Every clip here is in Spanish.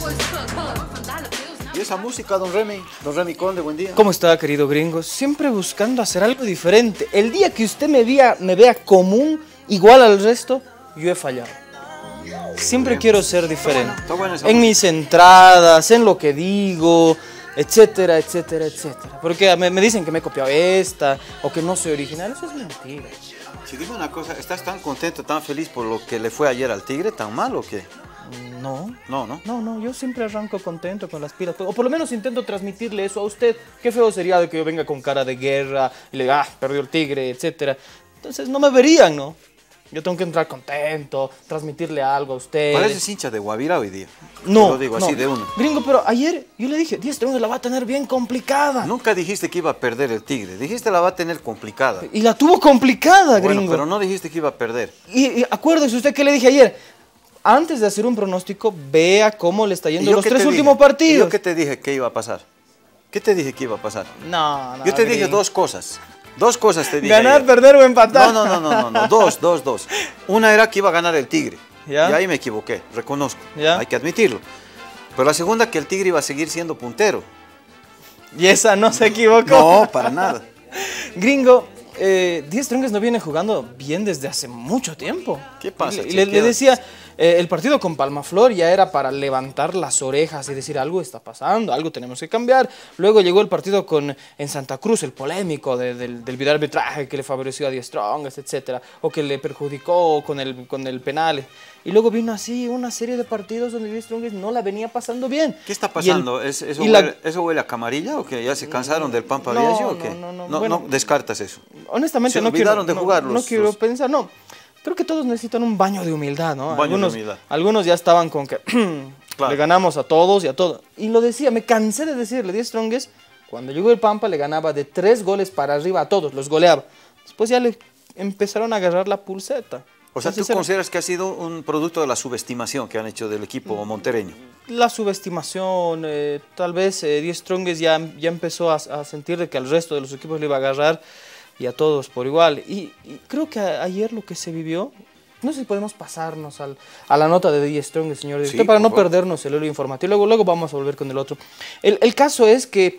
¿Y esa música, don Remy Conde, buen día? ¿Cómo está, querido gringo? Siempre buscando hacer algo diferente. El día que usted me vea común, igual al resto, yo he fallado. Siempre quiero ser diferente. Está bueno en mis entradas, en lo que digo, etcétera, etcétera, etcétera. Porque me dicen que me he copiado esta, o que no soy original. Eso es mentira. Si dime una cosa, ¿estás tan contento, tan feliz por lo que le fue ayer al Tigre? ¿Tan mal o qué? No. No. Yo siempre arranco contento con las pilas. O por lo menos intento transmitirle eso a usted. Qué feo sería de que yo venga con cara de guerra y le diga, perdió el Tigre, etcétera. Entonces no me verían, ¿no? Yo tengo que entrar contento, transmitirle algo a usted. Pareces hincha de Guavirá hoy día. No, lo digo así de uno. Gringo, pero ayer yo le dije, 10 segundos la va a tener bien complicada. Nunca dijiste que iba a perder el Tigre. Dijiste la va a tener complicada. Y la tuvo complicada, gringo. Bueno, pero no dijiste que iba a perder. Y acuérdese usted que le dije ayer. Antes de hacer un pronóstico, vea cómo le está yendo los 3 últimos partidos. ¿Y yo qué te dije que iba a pasar? ¿Qué te dije que iba a pasar? No. Yo te dije dos cosas. Dos cosas te dije. Ganar, ayer. perder o empatar. No. Dos. Una era que iba a ganar el Tigre. ¿Ya? Y ahí me equivoqué, reconozco. ¿Ya? Hay que admitirlo. Pero la segunda, que el Tigre iba a seguir siendo puntero. Y esa no se equivocó. No, para nada. Gringo, 10 Strongest no viene jugando bien desde hace mucho tiempo. ¿Qué pasa? Le decía, el partido con Palmaflor ya era para levantar las orejas y decir algo está pasando, algo tenemos que cambiar. Luego llegó el partido en Santa Cruz, el polémico del videoarbitraje que le favoreció a 10 Strongest, etcétera, o que le perjudicó con el penal. Y luego vino así una serie de partidos donde 10 Strongest no la venía pasando bien. ¿Qué está pasando? ¿Eso huele a camarilla o que ya se cansaron del Pampa Viejo o qué? No descartas eso. Honestamente se olvidaron de jugar no quiero pensar, no. Creo que todos necesitan un baño de humildad, ¿no? Un baño de humildad. Algunos ya estaban con que Claro. le ganamos a todos y a todo. Y lo decía, me cansé de decirle, 10 Strongest, cuando llegó el Pampa le ganaba de 3 goles para arriba a todos, los goleaba. Después ya le empezaron a agarrar la pulseta. O sea, ¿tú consideras que ha sido un producto de la subestimación que han hecho del equipo montereño? La subestimación, tal vez 10 Strongest ya empezó a sentir de que al resto de los equipos le iba a agarrar y a todos por igual. Y creo que ayer lo que se vivió, no sé si podemos pasarnos a la nota de 10 Strongest, señor director, sí, para no perdernos el hilo informativo. Luego vamos a volver con el otro. El caso es que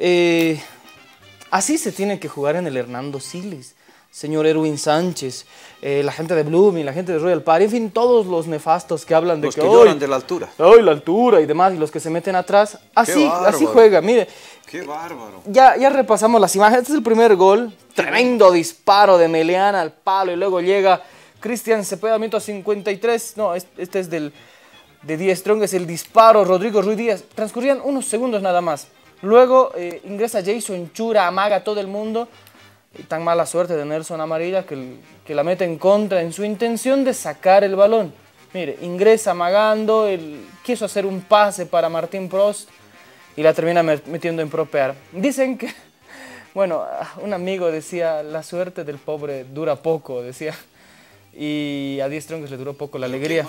así se tiene que jugar en el Hernando Siles. Señor Erwin Sánchez, la gente de Blooming, la gente de Royal Party, en fin, todos los nefastos que hablan de los que lloran de la altura. Hoy la altura y demás, y los que se meten atrás. Así juega, mire. ¡Qué bárbaro! Ya repasamos las imágenes. Este es el primer gol. Tremendo disparo de Meleana al palo y luego llega Cristian Cepeda, minuto 53. No, este es de 10 Strongest, el disparo, Rodrigo Ruiz Díaz. Transcurrían unos segundos nada más. Luego ingresa Jason Chura, amaga a todo el mundo. Y tan mala suerte de Nelson Amarilla que la mete en contra en su intención de sacar el balón. Mire, ingresa amagando, quiso hacer un pase para Martín Prost y la termina metiendo en propear. Dicen que, bueno, un amigo decía, la suerte del pobre dura poco, decía. Y a 10 Strongest le duró poco la alegría.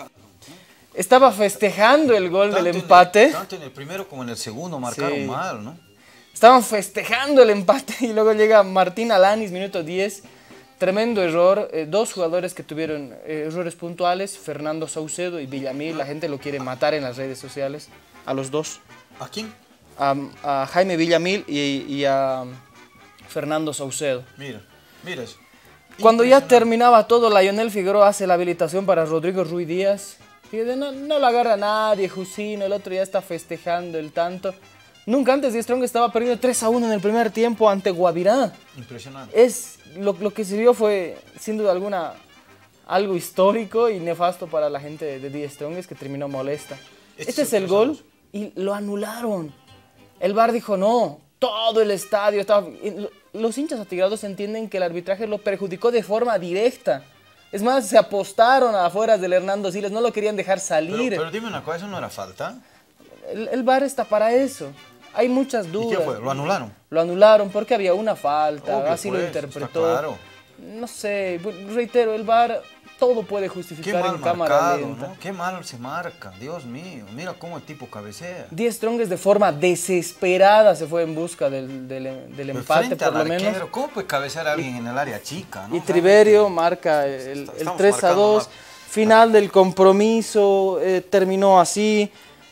Estaba festejando el gol del empate. Tanto en el primero como en el segundo marcaron mal, ¿no? Estaban festejando el empate y luego llega Martín Alanis, minuto 10. Tremendo error. 2 jugadores que tuvieron errores puntuales, Fernando Saucedo y Villamil. La gente lo quiere matar en las redes sociales. A los dos. ¿A quién? A Jaime Villamil y a Fernando Saucedo. Mira eso. Cuando ya terminaba todo, Lionel Figueroa hace la habilitación para Rodrigo Ruiz Díaz. Fíjate, no lo agarra nadie, Jusino, el otro ya está festejando el tanto. Nunca antes 10 Strongest estaba perdiendo 3-1 en el primer tiempo ante Guavirá. Impresionante. Lo que sirvió fue, sin duda alguna, algo histórico y nefasto para la gente de 10 Strongest que terminó molesta. Este es el gol y lo anularon. El VAR dijo no, todo el estadio estaba... Los hinchas atigrados entienden que el arbitraje lo perjudicó de forma directa. Es más, se apostaron afuera del Hernando Siles, no lo querían dejar salir. Pero dime una cosa, ¿eso no era falta? El VAR está para eso. Hay muchas dudas. ¿Y qué fue? ¿Lo anularon? Lo anularon porque había una falta, Obvio, así lo interpretó. Está claro. No sé, reitero, el VAR todo puede justificar en cámara lenta. ¿No? Qué mal se marca, Dios mío. Mira cómo el tipo cabecea. 10 Strongest de forma desesperada se fue en busca del empate, por lo menos. ¿Cómo puede cabecear a alguien en el área chica? ¿No? Y Triverio marca el 3-2. Final del compromiso, terminó así.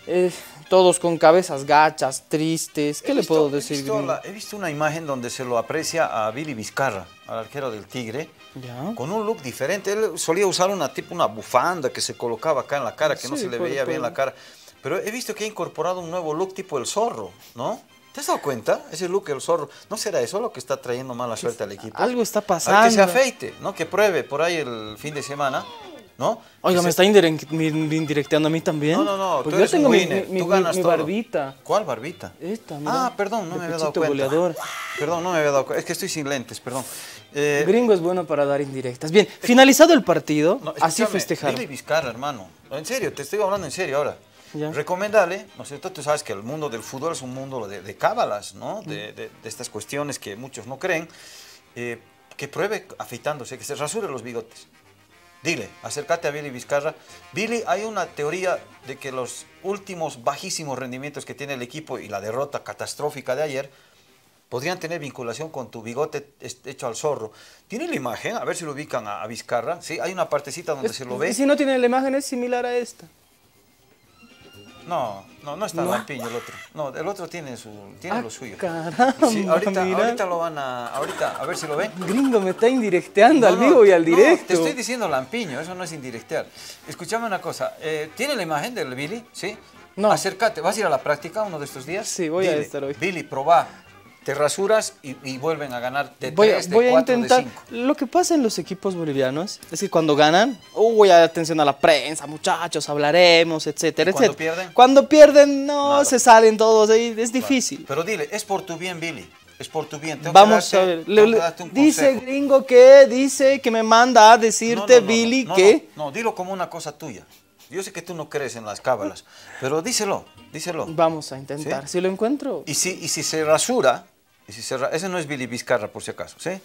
Todos con cabezas gachas, tristes. ¿Qué le puedo decir? He visto una imagen donde se lo aprecia a Billy Vizcarra, al arquero del Tigre, ¿Ya? con un look diferente. Él solía usar una bufanda que se colocaba acá en la cara, que no se le veía bien la cara. Pero he visto que ha incorporado un nuevo look tipo el zorro, ¿no? ¿Te has dado cuenta? Ese look del zorro. ¿No será eso lo que está trayendo mala suerte al equipo? Algo está pasando. A ver, que se afeite, ¿no? Que pruebe por ahí el fin de semana, ¿no? Oiga, ¿me está indirecteando a mí también? No. Porque yo tengo mi barbita. ¿Cuál barbita? Esta, mira. Perdón, no me había dado cuenta. Goleador. Perdón, no me había dado cuenta. Es que estoy sin lentes, perdón. Gringo es bueno para dar indirectas. Bien, finalizado el partido, así festejaron. Billy Vizcarra, hermano. En serio, te estoy hablando en serio ahora. Ya. Recomendale, ¿no es cierto? Tú sabes que el mundo del fútbol es un mundo de cábalas, ¿no? De estas cuestiones que muchos no creen. Que pruebe afeitándose, que se rasure los bigotes. Dile, acércate a Billy Vizcarra. Billy, hay una teoría de que los últimos bajísimos rendimientos que tiene el equipo y la derrota catastrófica de ayer podrían tener vinculación con tu bigote hecho al zorro. ¿Tiene la imagen? A ver si lo ubican a Vizcarra. Sí, hay una partecita donde se lo ve. Y si no tiene la imagen, es similar a esta. No está lampiño el otro. No, el otro tiene lo suyo. Caramba, sí, ahorita lo van a ver si lo ven. Gringo, me está indirecteando al vivo y al directo. No, te estoy diciendo lampiño, eso no es indirectear. Escúchame una cosa, ¿tiene la imagen del Billy? ¿Sí? No. Acércate, ¿vas a ir a la práctica uno de estos días? Sí, voy a estar hoy. Billy, probá. Te rasuras y vuelven a ganar de 3, de 4, voy a intentar. de 5. Lo que pasa en los equipos bolivianos es que cuando ganan, atención a la prensa, muchachos, hablaremos, etcétera, ¿Cuando etcétera. pierden? Cuando pierden, no, se salen todos ahí, es difícil. Pero dile, es por tu bien, Billy, es por tu bien. Vamos a ver, dice Gringo que me manda a decirte, Billy, que... No, dilo como una cosa tuya. Yo sé que tú no crees en las cábalas, pero díselo. Vamos a intentar, ¿sí? Si lo encuentro. Y si se rasura, ese no es Billy Vizcarra, por si acaso, ¿sí?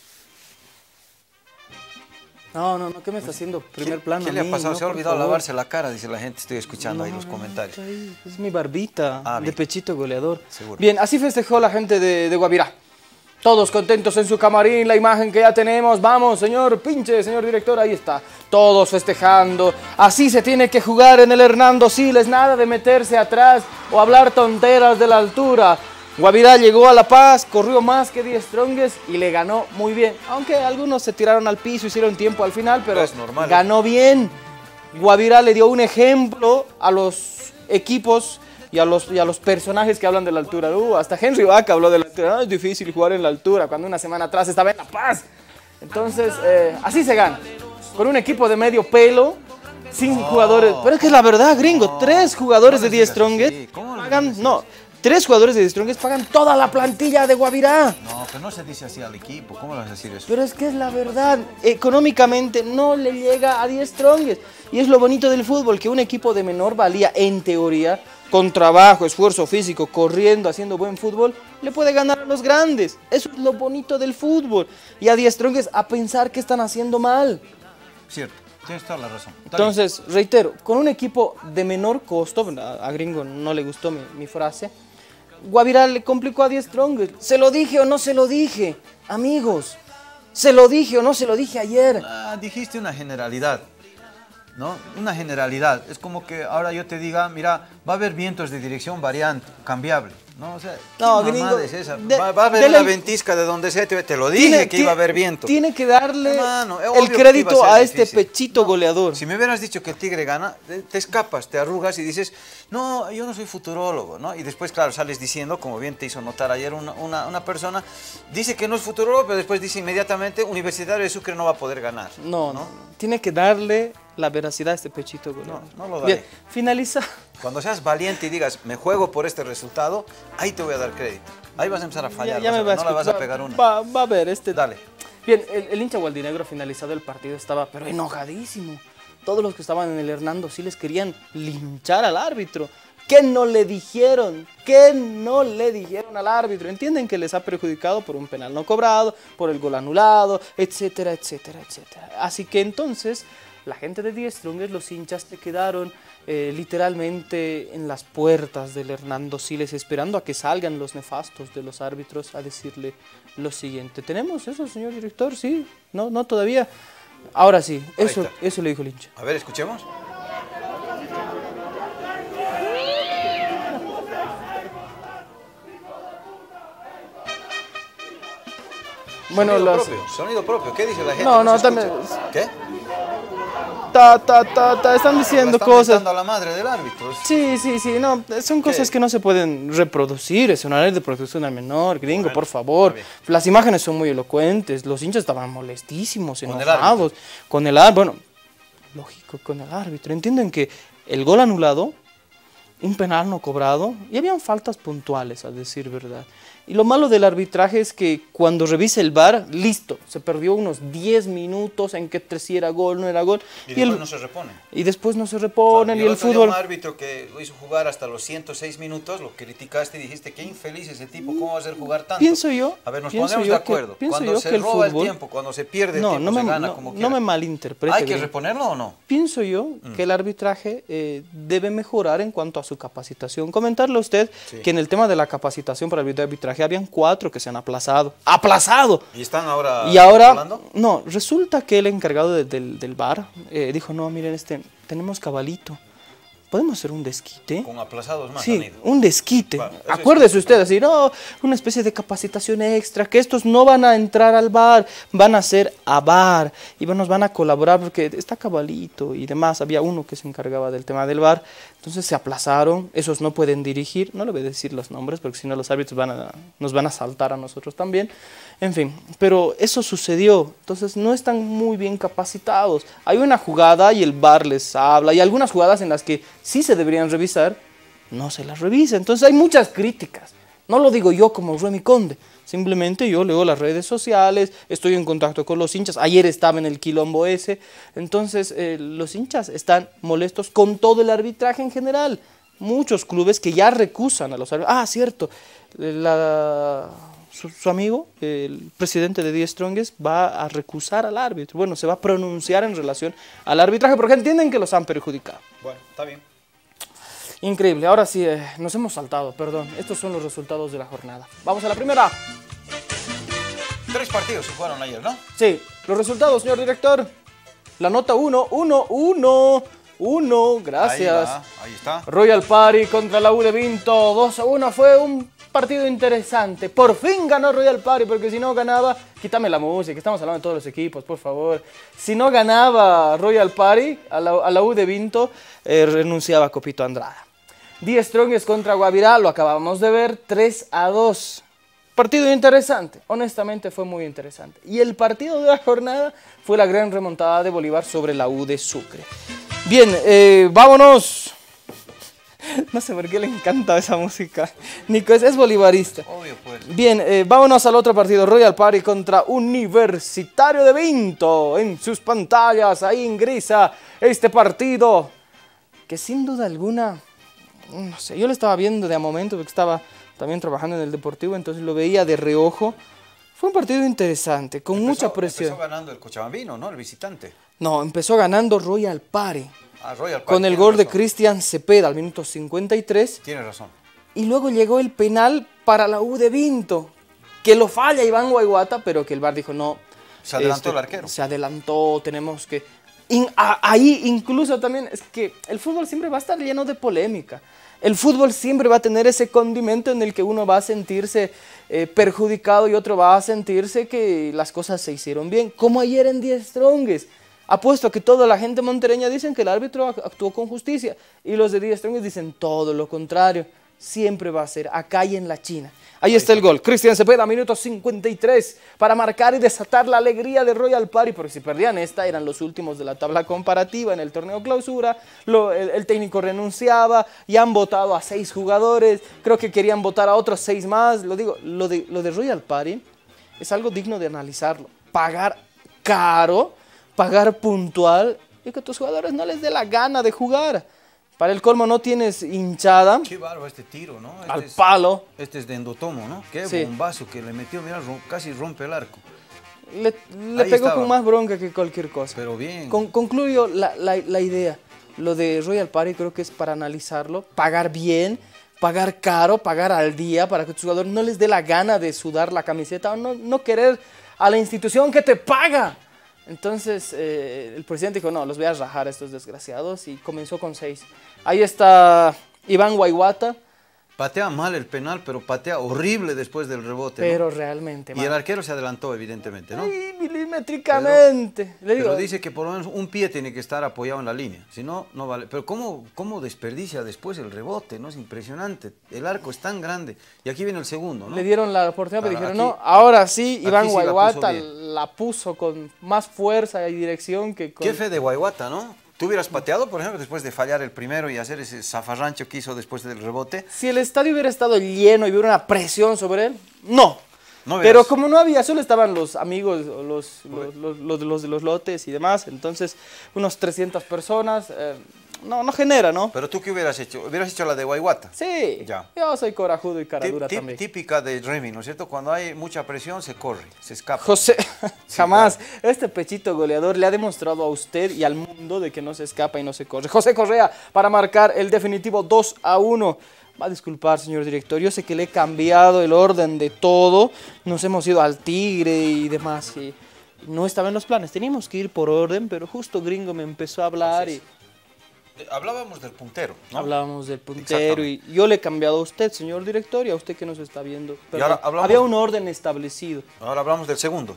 No, ¿qué me está haciendo? Primer plano. ¿Qué le ha pasado? Se ha olvidado lavarse la cara, dice la gente, estoy escuchando ahí los comentarios. Es mi barbita de pechito goleador. Seguro. Bien, así festejó la gente de Guavirá. Todos contentos en su camarín, la imagen que ya tenemos. Vamos, señor director, ahí está. Todos festejando. Así se tiene que jugar en el Hernando Siles. Nada de meterse atrás o hablar tonteras de la altura. Guavirá llegó a La Paz, corrió más que Die Strongest y le ganó muy bien. Aunque algunos se tiraron al piso, hicieron tiempo al final, pero es normal, ganó bien. Guavirá le dio un ejemplo a los equipos y a los personajes que hablan de la altura. Hasta Henry Vaca habló de la altura. Es difícil jugar en la altura cuando una semana atrás estaba en La Paz. Entonces, así se gana. Con un equipo de medio pelo, sin jugadores. Pero es que es la verdad, Gringo. 3 jugadores de Die Strongest pagan... No, 3 jugadores de Die Strongest pagan toda la plantilla de Guavirá. No, pero no se dice así al equipo. ¿Cómo le vas a decir eso? Pero es que es la verdad. Económicamente no le llega a Die Strongest. Y es lo bonito del fútbol, que un equipo de menor valía, en teoría, con trabajo, esfuerzo físico, corriendo, haciendo buen fútbol, le puede ganar a los grandes. Eso es lo bonito del fútbol. Y a Die Strongest a pensar que están haciendo mal. Cierto, tienes toda la razón. Entonces, reitero, con un equipo de menor costo, a Gringo no le gustó mi frase, Guavirá le complicó a Die Strongest. ¿Se lo dije o no se lo dije? Amigos, ¿se lo dije o no se lo dije ayer? Dijiste una generalidad. ¿No? Una generalidad. Es como que ahora yo te diga, mira, va a haber vientos de dirección variante, cambiable. ¿No? O sea, no, Gringo, es esa? Va a haber una ventisca de donde sea, te lo dije que iba a haber viento. Tiene que darle el crédito a este pechito goleador. Si me hubieras dicho que el Tigre gana, te escapas, te arrugas y dices, no, yo no soy futurólogo, ¿no? Y después, claro, sales diciendo, como bien te hizo notar ayer una persona, dice que no es futurólogo, pero después dice inmediatamente, Universitario de Sucre no va a poder ganar. No, tiene que darle la veracidad a este pechito goleador. No lo daré. Bien, finaliza. Cuando seas valiente y digas, me juego por este resultado, ahí te voy a dar crédito. Ahí vas a empezar a fallar, no la vas a pegar una. Va a ver, Dale. Bien, el hincha gualdinegro finalizado el partido estaba, pero enojadísimo. Todos los que estaban en el Hernando sí les querían linchar al árbitro. ¿Qué no le dijeron? ¿Qué no le dijeron al árbitro? Entienden que les ha perjudicado por un penal no cobrado, por el gol anulado, etcétera, etcétera, etcétera. Así que entonces, la gente de Die Strongest, los hinchas, te quedaron literalmente en las puertas del Hernando Siles, esperando a que salgan los nefastos de los árbitros a decirle lo siguiente. ¿Tenemos eso, señor director? Sí, no todavía. Ahora sí, eso le dijo el hincha. A ver, escuchemos. Bueno, sonido propio. ¿Qué dice la gente? No, se también... escucha. ¿Qué? Están diciendo Están cosas. mentando a la madre del árbitro. Sí, no, son cosas que no se pueden reproducir, es una ley de protección al menor, gringo, Bueno, por favor. está bien. Las imágenes son muy elocuentes, los hinchas estaban molestísimos, Con el enojados, con el árbitro, bueno, lógico, con el árbitro. Entienden que el gol anulado, un penal no cobrado, y habían faltas puntuales, a decir verdad. Y lo malo del arbitraje es que cuando revisa el VAR, listo, se perdió unos 10 minutos en que si era gol, no era gol. Y después no se reponen. Y después no se reponen, Claro, y el fútbol... un árbitro que lo hizo jugar hasta los 106 minutos, lo criticaste y dijiste, qué infeliz ese tipo, ¿cómo va a hacer jugar tanto? Pienso yo... A ver, nos ponemos de acuerdo. Cuando se roba el tiempo, cuando se pierde el tiempo, se gana como quiera. No me malinterprete. ¿Hay que reponerlo o no? Pienso yo que el arbitraje debe mejorar en cuanto a su capacitación. Comentarle a usted que en el tema de la capacitación para el arbitraje habían 4 que se han aplazado. ¡Aplazado! ¿Y están ahora hablando? No, resulta que el encargado del VAR dijo, no, miren, tenemos cabalito. ¿Podemos hacer un desquite? Con aplazados más. Sí, un desquite. Bueno, acuérdese usted, así, no, una especie de capacitación extra, que estos no van a entrar al VAR, van a ser a VAR y nos van a colaborar porque está cabalito y demás. Había uno que se encargaba del tema del VAR, entonces se aplazaron, esos no pueden dirigir, no le voy a decir los nombres porque si no los árbitros nos van a saltar a nosotros también. En fin, pero eso sucedió, entonces no están muy bien capacitados. Hay una jugada y el VAR les habla, hay algunas jugadas en las que sí se deberían revisar, no se las revisa. Entonces hay muchas críticas. No lo digo yo como Remy Conde, simplemente yo leo las redes sociales, estoy en contacto con los hinchas, ayer estaba en el quilombo ese, entonces los hinchas están molestos con todo el arbitraje en general. Muchos clubes que ya recusan a los árbitros. Ah, cierto, su amigo, el presidente de The Strongest, va a recusar al árbitro. Bueno, se va a pronunciar en relación al arbitraje porque entienden que los han perjudicado. Bueno, está bien. Increíble, ahora sí, nos hemos saltado, perdón. Estos son los resultados de la jornada. Vamos a la primera. 3 partidos se jugaron ayer, ¿no? Sí, los resultados, señor director. La nota 1, 1, gracias. Ahí está. Royal Party contra la U de Vinto, 2-1, fue un partido interesante. Por fin ganó Royal Party, porque si no ganaba, quítame la música, estamos hablando de todos los equipos, por favor. Si no ganaba Royal Party a la U de Vinto, renunciaba Copito Andrada. The Strongest contra Guavirá, lo acabamos de ver, 3-2. Partido interesante, honestamente fue muy interesante. Y el partido de la jornada fue la gran remontada de Bolívar sobre la U de Sucre. Bien, vámonos. No sé por qué le encanta esa música. Nico es bolivarista. Obvio, pues. Bien, vámonos al otro partido. Royal Party contra Universitario de Vinto. En sus pantallas, ahí ingresa este partido. Que sin duda alguna, no sé, yo lo estaba viendo de a momento porque estaba también trabajando en el Deportivo, entonces lo veía de reojo. Fue un partido interesante, con mucha presión. Empezó ganando el Cochabambino, ¿no? El visitante. No, empezó ganando Royal Party. Royal Party, con el gol de Cristian Cepeda al minuto 53. Tiene razón. Y luego llegó el penal para la U de Vinto, que lo falla Iván Guaiguata, pero que el VAR dijo no. Se adelantó el arquero. Se adelantó, tenemos que... ahí incluso también es que el fútbol siempre va a estar lleno de polémica. El fútbol siempre va a tener ese condimento en el que uno va a sentirse perjudicado y otro va a sentirse que las cosas se hicieron bien. Como ayer en The Strongest. Apuesto a que toda la gente montereña dicen que el árbitro actuó con justicia. Y los de The Strongest dicen todo lo contrario. Siempre va a ser acá y en la China. Ahí está el gol. Cristian Cepeda, minuto 53, para marcar y desatar la alegría de Royal Party, porque si perdían esta, eran los últimos de la tabla comparativa en el torneo clausura. El técnico renunciaba, y han votado a 6 jugadores. Creo que querían votar a otros 6 más. Lo digo, lo de Royal Party es algo digno de analizarlo. Pagar caro, pagar puntual, y que a tus jugadores no les dé la gana de jugar. Para el colmo no tienes hinchada. Qué bárbaro este tiro, ¿no? Al palo. Este es de Endotomo, ¿no? Qué sí. Bombazo que le metió, mira, casi rompe el arco. Le pegó estaba. Con más bronca que cualquier cosa. Pero bien. Concluyo la idea. Lo de Royal Party creo que es para analizarlo. Pagar bien, pagar caro, pagar al día, para que tus jugadores no les dé la gana de sudar la camiseta o no querer a la institución que te paga. Entonces el presidente dijo, no, los voy a rajar a estos desgraciados, y comenzó con 6. Ahí está Iván Guaiguata, Patea mal el penal, pero patea horrible después del rebote, Pero ¿no? realmente Y mal. el arquero se adelantó, evidentemente, ¿no? Ay, milimétricamente. Le digo, Pero dice que por lo menos un pie tiene que estar apoyado en la línea, si no, no vale. Pero ¿cómo desperdicia después el rebote, no? Es impresionante. El arco es tan grande. Y aquí viene el segundo, ¿no? le dieron la oportunidad, pero Claro, dijeron, aquí- no, ahora sí, aquí Iván sí la puso Guaiguata bien. la puso con más fuerza y dirección que con... Qué fe de Guaiguata, ¿no? ¿Tú hubieras pateado, por ejemplo, después de fallar el primero y hacer ese zafarrancho que hizo después del rebote? Si el estadio hubiera estado lleno y hubiera una presión sobre él, no. No Pero hubieras- como no había, solo estaban los amigos, los de los lotes y demás, entonces unos 300 personas, no genera, ¿no? Pero tú, ¿qué hubieras hecho? ¿Hubieras hecho la de Guaiguata? Sí, Ya. yo soy corajudo y cara dura también. Típica de Remy, ¿no es cierto? Cuando hay mucha presión se corre, se escapa. José, jamás, este pechito goleador le ha demostrado a usted y al mundo de que no se escapa y no se corre. José Correa para marcar el definitivo 2-1. Va a disculpar, señor director, yo sé que le he cambiado el orden de todo. Nos hemos ido al Tigre y demás. Y no estaba en los planes, teníamos que ir por orden, pero justo Gringo me empezó a hablar y Hablábamos del puntero, ¿no? hablábamos del puntero y yo le he cambiado a usted, señor director, y a usted que nos está viendo. Perdón, ahora hablamos- había un orden establecido. Ahora hablamos del segundo.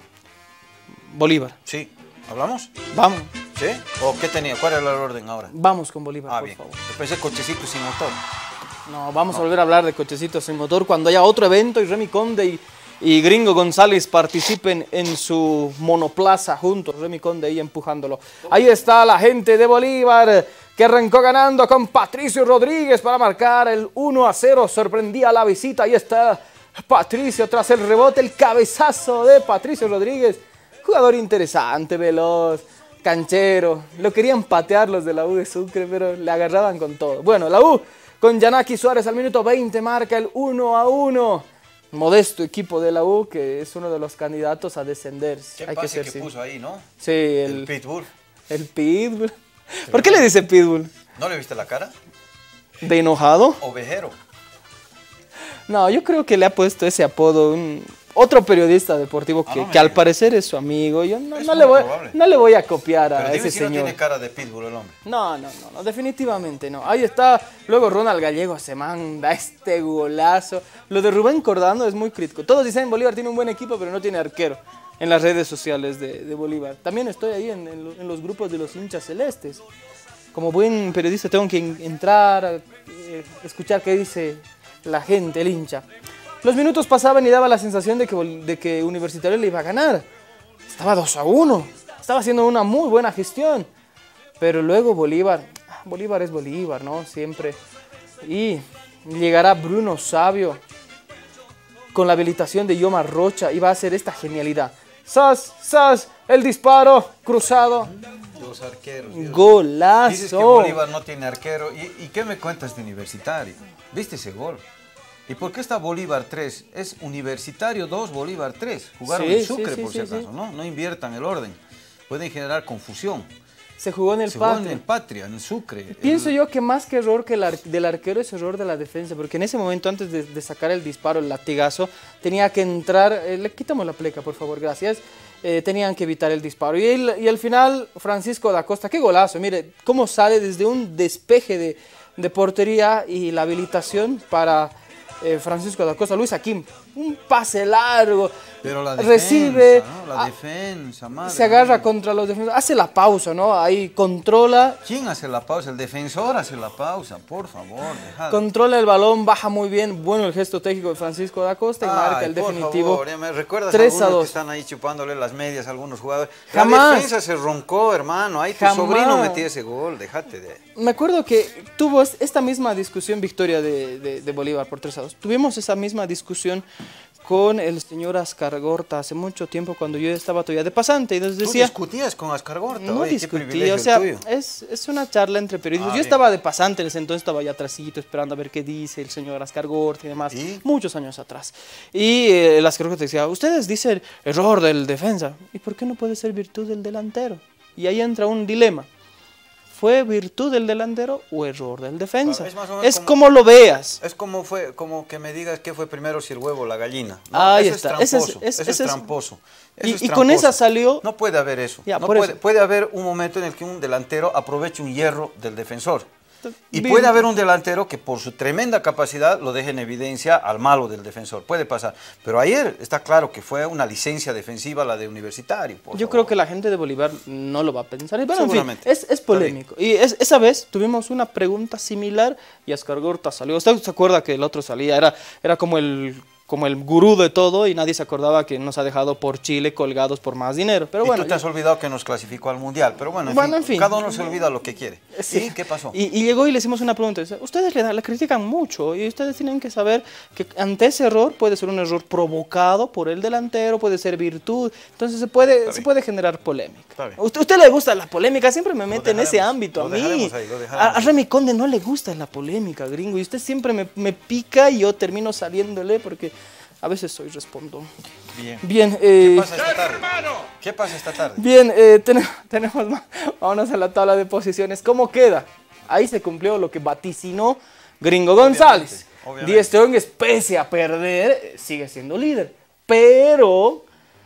Bolívar, Sí. ¿Hablamos? vamos, ¿Sí? ¿O qué tenía? ¿Cuál era el orden ahora? vamos con Bolívar, Ah, por bien. favor. Yo pensé cochecito sin motor. No, vamos a volver a hablar de cochecitos sin motor cuando haya otro evento y Remy Conde y Gringo González participen en su monoplaza juntos, Remy Conde ahí empujándolo. Ahí está la gente de Bolívar que arrancó ganando con Patricio Rodríguez para marcar el 1-0, sorprendía la visita, ahí está Patricio tras el rebote, el cabezazo de Patricio Rodríguez, jugador interesante, veloz, canchero, lo querían patear los de la U de Sucre, pero le agarraban con todo. Bueno, la U con Yanaki Suárez al minuto 20 marca el 1-1. Modesto equipo de la U que es uno de los candidatos a descender. ¿Qué Hay que pase ser que sincero. puso ahí, no? Sí, El el Pitbull. Pitbull. ¿Por qué le dice Pitbull? ¿No le viste la cara? ¿De enojado? Ovejero. No, yo creo que le ha puesto ese apodo otro periodista deportivo Ah, no me que al digas. parecer es su amigo. Yo Es muy probable. no le voy a copiar a Pero dime ese si no señor. tiene cara de Pitbull el hombre. No, definitivamente no. Ahí está. Luego Ronald Gallego se manda este golazo. Lo de Rubén Cordano es muy crítico. Todos dicen Bolívar tiene un buen equipo, pero no tiene arquero en las redes sociales de Bolívar. También estoy ahí en los grupos de los hinchas celestes. Como buen periodista tengo que entrar, escuchar qué dice la gente, el hincha. Los minutos pasaban y daba la sensación de que Universitario le iba a ganar. Estaba 2-1. Estaba haciendo una muy buena gestión. Pero luego Bolívar es Bolívar, ¿no? Siempre. Y llegará Bruno Sabio con la habilitación de Yomar Rocha y va a hacer esta genialidad. ¡Sas! El disparo cruzado. Los arqueros. Dios mío. Golazo. Dices que Bolívar no tiene arquero. ¿Y qué me cuentas de Universitario? ¿Viste ese gol? ¿Y por qué está Bolívar 3? Es Universitario 2, Bolívar 3. Jugaron Sí, en Sucre, sí, por sí, si acaso, sí. ¿no? No inviertan el orden. Pueden generar confusión. Se jugó en el Se jugó patio. en Patria, en Sucre. Pienso yo que más que error del arquero es error de la defensa, porque en ese momento antes de sacar el disparo, el latigazo, tenía que entrar, le quitamos la pleca por favor, gracias, tenían que evitar el disparo. Y al final Francisco da Costa, qué golazo, mire cómo sale desde un despeje de portería y la habilitación para Francisco da Costa, Luis Akim, un pase largo, Pero la defensa, recibe, ¿no? La defensa, madre se agarra mía. contra los defensores, hace la pausa, ¿no? Ahí controla. ¿Quién hace la pausa? El defensor hace la pausa, por favor, dejad. Controla el balón, baja muy bien. Bueno el gesto técnico de Francisco da Costa y marca el por definitivo. favor, ya me recuerdas 3-2. algunos que están ahí chupándole las medias a algunos jugadores. Jamás. La defensa se roncó, hermano. Ahí tu Jamás. sobrino metió ese gol, déjate de... Me acuerdo que tuvo esta misma discusión victoria de Bolívar por 3-2. Tuvimos esa misma discusión con el señor Ascar Gorta hace mucho tiempo cuando yo estaba todavía de pasante y nos Tú decía... discutías con Ascar Gorta, No oye, qué discutí, privilegio o el sea, tuyo. es una charla entre periodistas. Ah, Yo bien. estaba de pasante en ese entonces, estaba ya atrásito esperando a ver qué dice el señor Ascar Gorta y demás, ¿Y? muchos años atrás. Y el Ascar Gorta decía, ustedes dicen error del defensa, ¿y por qué no puede ser virtud del delantero? Y ahí entra un dilema. ¿Fue virtud del delantero o error del defensa? Claro, es más o menos Es como- como lo veas. Es como que me digas qué fue primero, si el huevo o la gallina. Ahí eso está. Es Ese es- tramposo. ese Eso es es- tramposo. y- Eso es y con tramposo. esa salió- No puede haber eso. Ya, No por puede, eso. puede haber un momento en el que un delantero aproveche un hierro del defensor. Y puede haber un delantero que por su tremenda capacidad lo deje en evidencia al malo del defensor. Puede pasar. Pero ayer está claro que fue una licencia defensiva la de Universitario. Yo creo que la gente de Bolívar no lo va a pensar. Bueno, seguramente. En fin, es polémico. Y esa vez tuvimos una pregunta similar y Ascar Gorta salió. ¿Usted se acuerda que el otro salía? Era como el gurú de todo y nadie se acordaba que nos ha dejado por Chile colgados por más dinero. Pero bueno, tú te has olvidado que nos clasificó al Mundial, pero bueno, en fin, cada uno se olvida lo que quiere. Sí. ¿Y qué pasó? Y llegó y le hicimos una pregunta. Dice, ustedes le critican mucho y ustedes tienen que saber que ante ese error puede ser un error provocado por el delantero, puede ser virtud, entonces se puede generar polémica. Usted le gusta la polémica, siempre me mete en ese ámbito. A mí, a Remy Conde no le gusta la polémica, gringo, y usted siempre me pica y yo termino saliéndole porque a veces soy respondón. Bien. ¿Qué pasa esta tarde? ¿Qué pasa esta tarde? Bien, tenemos más. Vámonos a la tabla de posiciones. ¿Cómo queda? Ahí se cumplió lo que vaticinó Gringo González. Obviamente. Die Strong, pese a perder, sigue siendo líder. Pero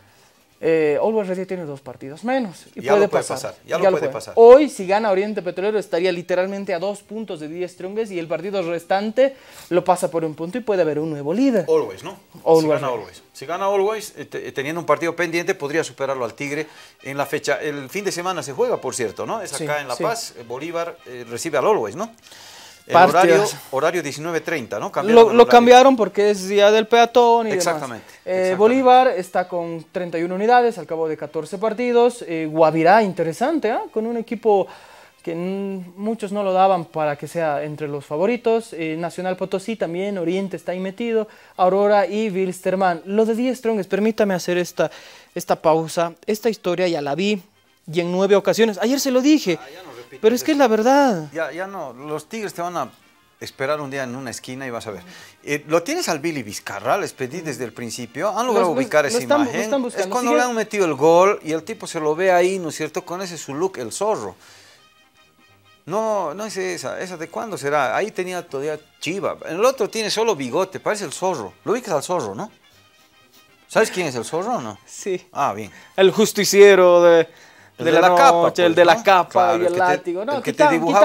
Always Ready tiene 2 partidos menos. Y ya puede lo puede pasar. Ya lo puede pasar. Hoy, si gana Oriente Petrolero, estaría literalmente a 2 puntos de Die Strongest y el partido restante lo pasa por 1 punto y puede haber un nuevo líder. Always, ¿no? Si gana Always, teniendo un partido pendiente, podría superarlo al Tigre en la fecha. El fin de semana se juega, por cierto, ¿no? Es acá en La Paz. Bolívar recibe al Always, ¿no? El horario 19:30, ¿no? Lo cambiaron porque es día del peatón y Exactamente. Bolívar está con 31 unidades al cabo de 14 partidos. Guavirá, interesante, con un equipo que muchos no lo daban para que sea entre los favoritos. Nacional Potosí también, Oriente está ahí metido, Aurora y Wilstermann. Lo de Die Strongest, permítame hacer esta pausa. Esta historia ya la vi y en 9 ocasiones. Ayer se lo dije. Pero es que es la verdad. Ya no, los Tigres te van a esperar un día en una esquina y vas a ver. ¿Lo tienes al Billy Vizcarra? Les pedí desde el principio. ¿Han logrado ubicar esa imagen? Es cuando le han metido el gol y el tipo se lo ve ahí, ¿no es cierto? Con ese su look, el zorro. No es esa. ¿Esa de cuándo será? Ahí tenía todavía chiva. El otro tiene solo bigote, parece el zorro. Lo ubicas al zorro, ¿no? ¿Sabes quién es el zorro o no? Sí. Ah, bien. El justiciero de la capa, pues, el de la capa, claro, y el látigo. No, el que te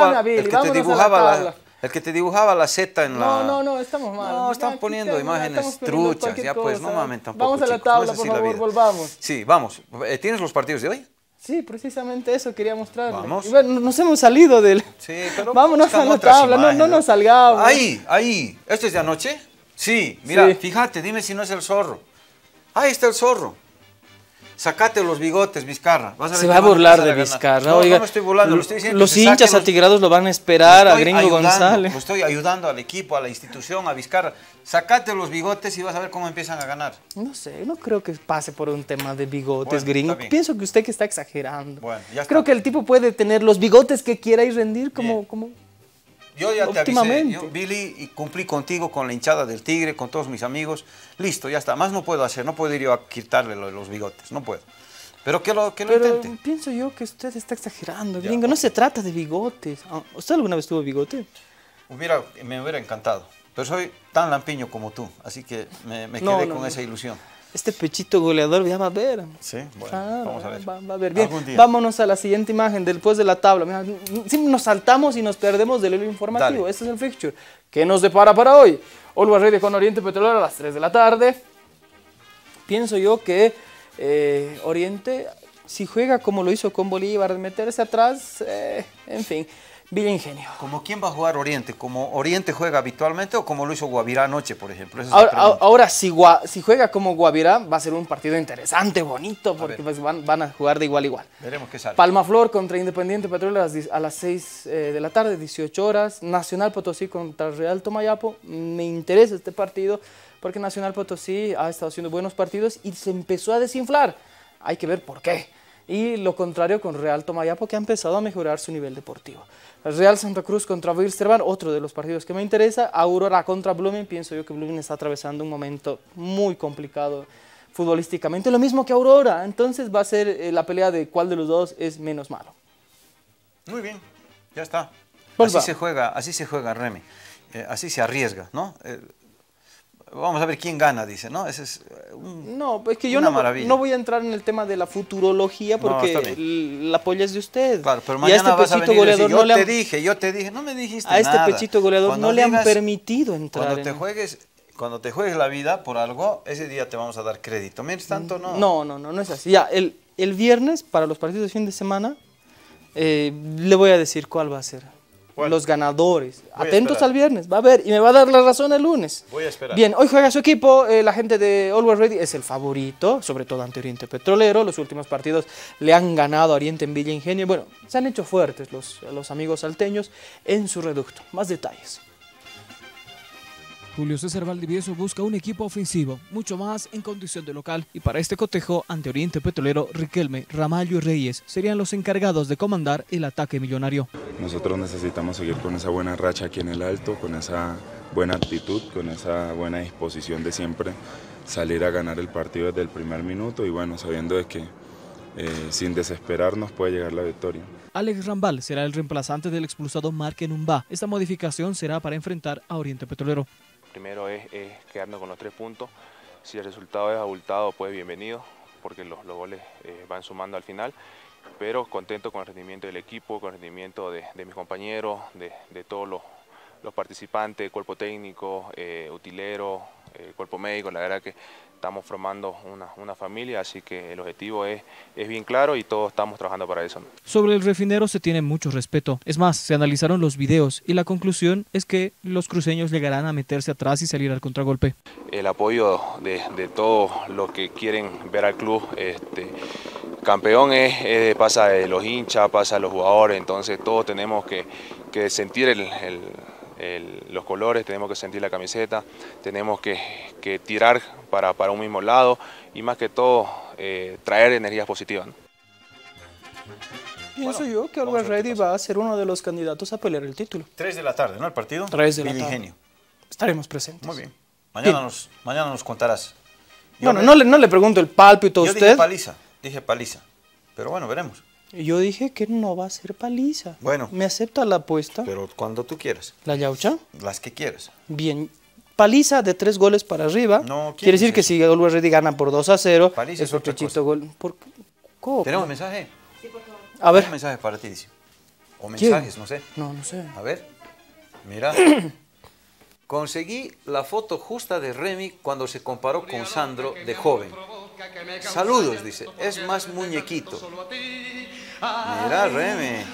dibujaba la Z en la... No, estamos mal. No, están poniendo imágenes truchas, ya pues, no mamen tampoco. Vamos a la tabla, por favor, volvamos. Sí, vamos. ¿Tienes los partidos de hoy? Sí, precisamente eso quería mostrarle. Vamos. Bueno, nos hemos salido del... Sí, pero... Vámonos a la tabla, no nos salgamos. Ahí. ¿Esto es de anoche? Sí, mira, fíjate, dime si no es el zorro. Ahí está el zorro. Sacate los bigotes, Vizcarra. Se va a burlar de Vizcarra. No, no me estoy burlando, lo estoy diciendo. Los hinchas atigrados lo van a esperar a Gringo González. Lo estoy ayudando al equipo, a la institución, a Vizcarra. Sacate los bigotes y vas a ver cómo empiezan a ganar. No sé, no creo que pase por un tema de bigotes, Gringo. Pienso que usted está exagerando. Bueno, ya está. Creo que el tipo puede tener los bigotes que quiera y rendir como yo ya te avisé, Billy, y cumplí contigo, con la hinchada del Tigre, con todos mis amigos. Listo, ya está. Más no puedo hacer, no puedo ir yo a quitarle los bigotes, no puedo. Pero que lo intente. Pienso yo que usted está exagerando, Gringo. No se trata de bigotes. ¿Usted alguna vez tuvo bigote? Me hubiera encantado. Pero soy tan lampiño como tú, así que me quedé con esa ilusión. Este pechito goleador ya va a ver. Sí, bueno, vamos a ver. Va a ver. Bien, vámonos a la siguiente imagen después de la tabla. Mira, siempre nos saltamos y nos perdemos del hilo informativo. Este es el fixture. ¿Qué nos depara para hoy? Always Ready con Oriente Petrolero a las 3 de la tarde. Pienso yo que Oriente, si juega como lo hizo con Bolívar, de meterse atrás, en fin, Villa Ingenio. ¿Como quién va a jugar Oriente? ¿Como Oriente juega habitualmente o como lo hizo Guavirá anoche, por ejemplo? Ahora si juega como Guavirá, va a ser un partido interesante, bonito, porque pues van a jugar de igual a igual. Veremos qué sale. Palmaflor contra Independiente Petrolero a las 6 de la tarde, 18 horas. Nacional Potosí contra Real Tomayapo. Me interesa este partido porque Nacional Potosí ha estado haciendo buenos partidos y se empezó a desinflar. Hay que ver por qué. Y lo contrario con Real Tomayapo, que ha empezado a mejorar su nivel deportivo. Real Santa Cruz contra Wilstermann, otro de los partidos que me interesa. Aurora contra Blooming, pienso yo que Blooming está atravesando un momento muy complicado futbolísticamente, lo mismo que Aurora. Entonces va a ser la pelea de cuál de los dos es menos malo. Muy bien, ya está. Así se juega, Remy. Así se arriesga, ¿no? vamos a ver quién gana, dice, ¿no? Ese es No, es que yo una no, maravilla. no voy a entrar en el tema de la futurología No, está porque bien. la polla es de usted. Claro, pero Y a mañana este vas a pechito venir y decir, goleador yo no le te han, dije, yo te dije, no me dijiste a este nada. pechito goleador Cuando no le han digas- permitido entrar. Cuando te juegues la vida por algo, ese día te vamos a dar crédito. Mientras tanto, no. No es así. Ya, el viernes, para los partidos de fin de semana, le voy a decir cuál va a ser. Bueno, los ganadores. voy a Atentos esperar. al viernes, va a ver, y me va a dar la razón el lunes. Voy a esperar. Bien, hoy juega su equipo, la gente de Always Ready es el favorito, sobre todo ante Oriente Petrolero. Los últimos partidos le han ganado a Oriente en Villa Ingenio. Bueno, se han hecho fuertes los amigos salteños en su reducto. Más detalles. Julio César Valdivieso busca un equipo ofensivo, mucho más en condición de local, y para este cotejo ante Oriente Petrolero, Riquelme, Ramallo y Reyes serían los encargados de comandar el ataque millonario. Nosotros necesitamos seguir con esa buena racha aquí en el Alto, con esa buena actitud, con esa buena disposición de siempre salir a ganar el partido desde el primer minuto y bueno, sabiendo de que sin desesperarnos puede llegar la victoria. Alex Rambal será el reemplazante del expulsado Marque Numba. Esta modificación será para enfrentar a Oriente Petrolero. Primero es quedarnos con los 3 puntos. Si el resultado es abultado, pues bienvenido, porque los goles van sumando al final. Pero contento con el rendimiento del equipo, con el rendimiento de mis compañeros, de todos los participantes, cuerpo técnico, utilero, cuerpo médico. La verdad que estamos formando una familia, así que el objetivo es bien claro y todos estamos trabajando para eso, ¿no? Sobre el refinero se tiene mucho respeto. Es más, se analizaron los videos y la conclusión es que los cruceños llegarán a meterse atrás y salir al contragolpe. El apoyo de todos los que quieren ver al club campeón pasa de los hinchas, pasa de los jugadores, entonces todos tenemos que sentir los colores, tenemos que sentir la camiseta, tenemos que tirar para un mismo lado y más que todo traer energías positivas, ¿no? Pienso Bueno, yo que vamos a Always ver qué Ready pasa. va a ser uno de los candidatos a pelear el título. 3 de la tarde, ¿no? El partido. 3 de la Villa tarde. Ingenio. Estaremos presentes. Muy bien. Mañana nos contarás. Bueno, no le pregunto el pálpito a Yo usted. dije paliza. Pero bueno, veremos. Yo dije que no va a ser paliza. Bueno. ¿Me acepta la apuesta? Pero cuando tú quieras. ¿La yaucha? Las que quieras. Bien. Paliza de 3 goles para arriba. No, ¿quién quiere decir dice que eso? si Always Ready gana por 2-0, Paliza es es otra otro cosa. gol. ¿Cómo? ¿Tenemos mensaje? A ver. Un mensaje para ti, dice. O mensajes, no sé. No sé. A ver. Mira. Conseguí la foto justa de Remy cuando se comparó con Sandro de joven. Saludos, dice. Es más muñequito. Mira, Remy.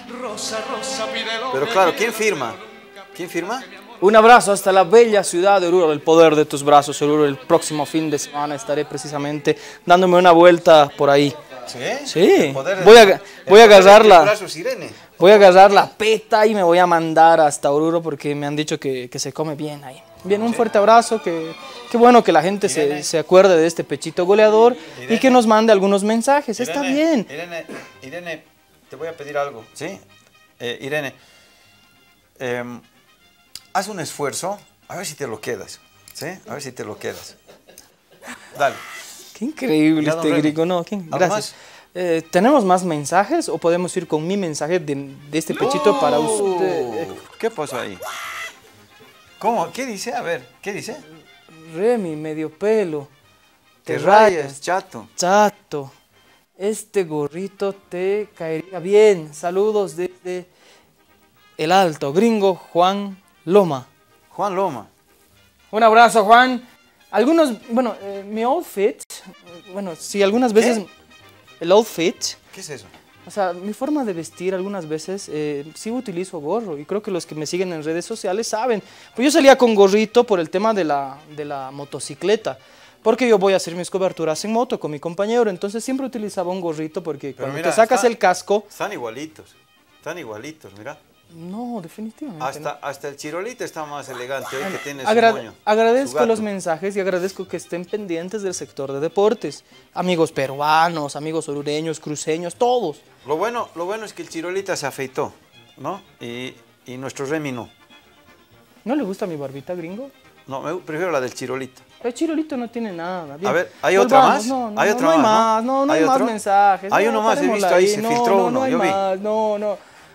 Pero claro, ¿quién firma? ¿Quién firma? Un abrazo hasta la bella ciudad de Oruro, el poder de tus brazos, Oruro. El próximo fin de semana estaré precisamente dándome una vuelta por ahí. ¿Sí? Sí. El poder Voy a el agarrar poder de la- tus brazos, Irene. Voy a agarrar la peta y me voy a mandar hasta Oruro porque me han dicho que se come bien ahí. Bien, un fuerte abrazo, qué bueno que la gente se acuerde de este pechito goleador y que nos mande algunos mensajes. Está bien. Irene, te voy a pedir algo, ¿sí? Irene, haz un esfuerzo, a ver si te lo quedas, ¿sí? A ver si te lo quedas. Dale. Qué increíble Ya, don este Remy. griego, no, ¿Algo gracias. ¿Tenemos más mensajes o podemos ir con mi mensaje de este pechito para usted? ¿Qué pasó ahí? ¿Cómo? ¿Qué dice? A ver, ¿qué dice? Remy, medio pelo, Te rayas, chato. chato, este gorrito te caería bien. Saludos desde el Alto, gringo Juan Loma. Juan Loma. Un abrazo, Juan. Algunos, bueno, mi outfit, bueno, sí, algunas veces, el outfit, ¿Qué es eso? o sea, mi forma de vestir algunas veces, sí utilizo gorro y creo que los que me siguen en redes sociales saben. Pues yo salía con gorrito por el tema de la motocicleta, porque yo voy a hacer mis coberturas en moto con mi compañero, entonces siempre utilizaba un gorrito porque Pero cuando mira, te sacas el casco, Están igualitos, mira. no, definitivamente no. Hasta el chirolito está más elegante hoy que tiene su Agra- moño. su agradezco gato. los mensajes y agradezco que estén pendientes del sector de deportes. Amigos peruanos, amigos orureños, cruceños, todos. Lo bueno es que el chirolita se afeitó, ¿no? Y nuestro Remy no. ¿No le gusta mi barbita, gringo? No, prefiero la del chirolito. El chirolito no tiene nada. Bien. A ver, ¿hay otra Volvamos. más? No, no, ¿Hay no, otra no hay más, más, no? no ¿Hay hay más otro? mensajes. Hay no, uno más, he parémosla visto ahí, se filtró no uno, hay yo vi. más, no.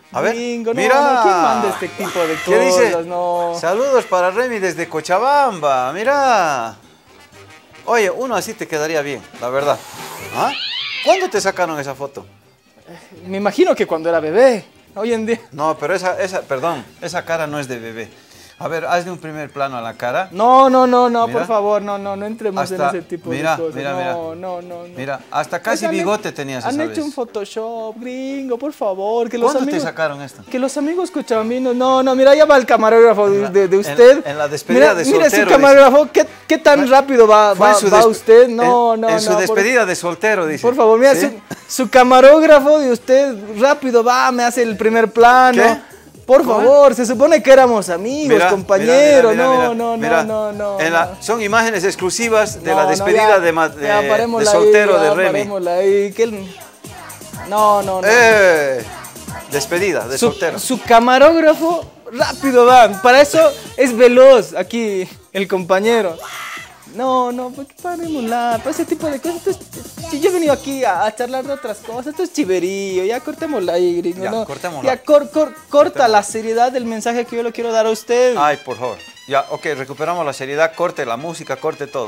A ver, Gringo, no, mira. no, ¿quién manda este tipo de ¿Qué dice? cosas? No. Saludos para Remy desde Cochabamba, mira. Oye, uno así te quedaría bien, la verdad. ¿Ah? ¿Cuándo te sacaron esa foto? Me imagino que cuando era bebé, hoy en día. No, pero perdón, esa cara no es de bebé. A ver, hazle un primer plano a la cara. No, Mira. por favor, no entremos Hasta- en ese tipo mira, de cosas. mira, No. Mira, hasta casi Pues han bigote hecho- tenías Han esa hecho vez. un Photoshop, gringo, por favor. Que los ¿Cuándo te amigos, sacaron esto? Que los amigos cochabambinos, no, mira, ya va el camarógrafo de usted. en la despedida mira, de mira soltero, su camarógrafo, ¿qué tan rápido va Fue en su usted? No, en su por- despedida de soltero, dice. Por favor, mira, ¿Sí? su camarógrafo de usted rápido va, me hace el primer plano. ¿Qué? Por favor, se supone que éramos amigos, Mira, compañeros. mira. No. Son imágenes exclusivas de la No, despedida ya, de ya, parémosla soltero ahí, de ya, Remy. parémosla ahí, No. Despedida de soltero. Su camarógrafo rápido va. Para eso es veloz aquí el compañero. No, pues parémosla. Para ese tipo de cosas. Si yo he venido aquí a charlar de otras cosas, esto es chiverío. Ya cortémosla ahí, gringo. Ya, ¿no? cortémosla. Ya corta la seriedad del mensaje que yo le quiero dar a usted. Ay, por favor. Ya, ok, recuperamos la seriedad, corte la música, corte todo.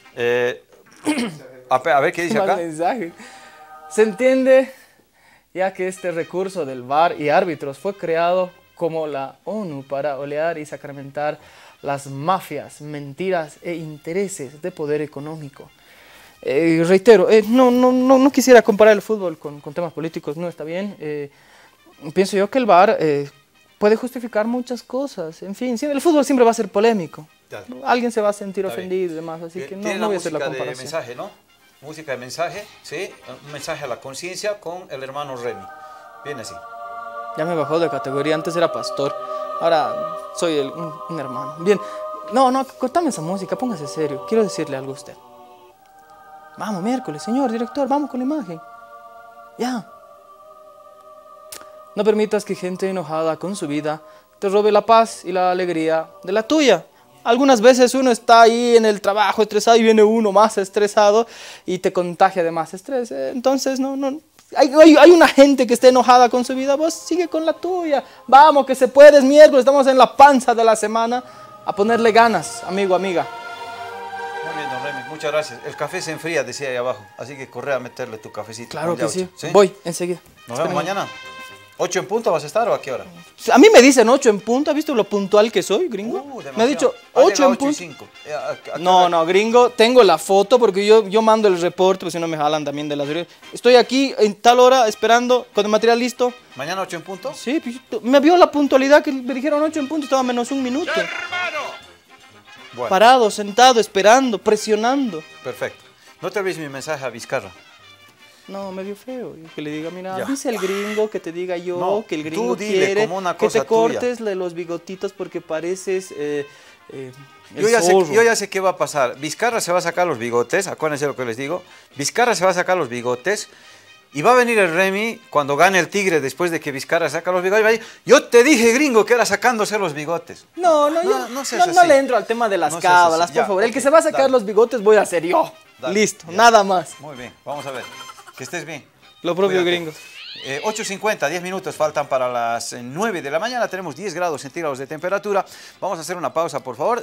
A ver qué dice Más acá. mensajes. Se entiende ya que este recurso del VAR y árbitros fue creado como la ONU para olear y sacramentar las mafias, mentiras e intereses de poder económico. Reitero, no quisiera comparar el fútbol con temas políticos, no está bien. Pienso yo que el VAR puede justificar muchas cosas. En fin, el fútbol siempre va a ser polémico. Ya. Alguien se va a sentir Está bien. ofendido y demás, así que Tiene no voy a hacer la música de comparación. mensaje, ¿no? Música de mensaje, sí. Un mensaje a la conciencia con el hermano Remy. Viene así. Ya me bajó de categoría, antes era pastor, ahora soy un hermano. Bien, no, cortame esa música, póngase serio, quiero decirle algo a usted. Vamos, miércoles, señor director, vamos con la imagen. Ya. No permitas que gente enojada con su vida te robe la paz y la alegría de la tuya. Algunas veces uno está ahí en el trabajo estresado y viene uno más estresado y te contagia de más estrés. Entonces, hay una gente que está enojada con su vida, vos sigue con la tuya. Vamos, que se puede, es miércoles, estamos en la panza de la semana. A ponerle ganas, amigo, amiga. Muy bien, don Remy, muchas gracias. El café se enfría, decía ahí abajo, así que corre a meterle tu cafecito. Claro con que sí. yaucha, Voy, enseguida. Nos vemos mañana. ¿8 en punto vas a estar o a qué hora? A mí me dicen 8 en punto, ¿has visto lo puntual que soy, gringo? Demasiado. Me ha dicho Ha 8 llegado en punto. 8:05. ¿A qué hora? No, gringo, tengo la foto porque yo mando el reporte, pues si no me jalan también de las redes. Estoy aquí en tal hora esperando, con el material listo. ¿Mañana 8 en punto? Sí, pues, me vio la puntualidad que me dijeron 8 en punto, estaba menos un minuto. Bueno, Parado, sentado, esperando, presionando. perfecto. No te olvides mi mensaje a Vizcarra. No, medio feo. Que le diga, mira, Ya. dice el gringo que te diga yo, No, que el tú gringo dile quiere como una que cosa te tuya. cortes los bigotitos porque pareces el Yo zorro. ya sé qué va a pasar. Vizcarra se va a sacar los bigotes, acuérdense lo que les digo. Vizcarra se va a sacar los bigotes y va a venir el Remy cuando gane el Tigre después de que Vizcarra saca los bigotes. Y va a decir, yo te dije, gringo, que era sacándose los bigotes. No, seas no así. le entro al tema de las No seas cábalas, así. por Ya, favor. El ok, que se va a sacar dale. los bigotes voy a ser yo. Dale, Listo, ya. nada más. Muy bien, vamos a ver. Que estés bien. Lo propio, Cuídate. gringo. 8:50, 10 minutos faltan para las 9 de la mañana. Tenemos 10 grados centígrados de temperatura. Vamos a hacer una pausa, por favor.